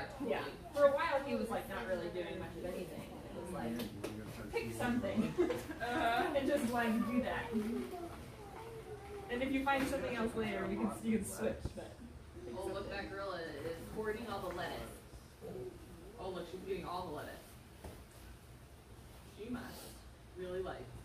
Yeah, totally. Yeah. For a while, he was like not really doing much of anything. It was like, pick something and just like do that. And if you find something else later, you can switch. But oh, look, that girl is hoarding all the lettuce. Oh, look, she's eating all the lettuce. She must really like